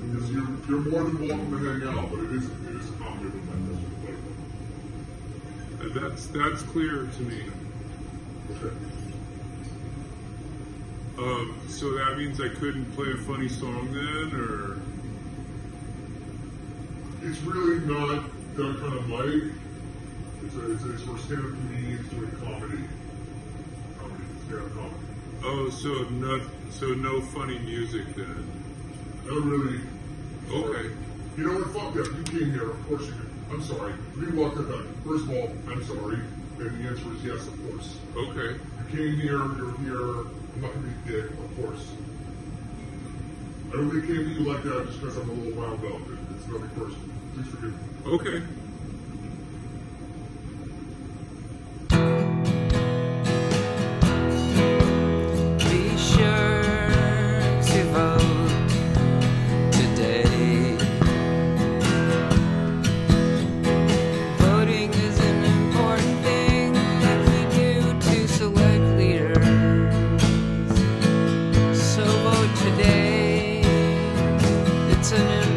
Because you're more than welcome to hang out, but it is a conflict with my husband. That's clear to me. Okay. So that means I couldn't play a funny song then, or? It's really not that kind of mic. It's for stand-up comedians doing comedy. Stand-up comedy. Oh, so no funny music then? Not really. Okay. You know what? Fuck that. You came here. Of course you did. I'm sorry. We walked up back. First of all, I'm sorry. And the answer is yes, of course. Okay. You came here. You're here. I'm not going to be a dick, of course. I only came to you like that just because I'm a little wound up. It's nothing personal. Please forgive me. Okay. Be sure to vote today. Voting is an important thing that we do to select leaders. So vote today. It's an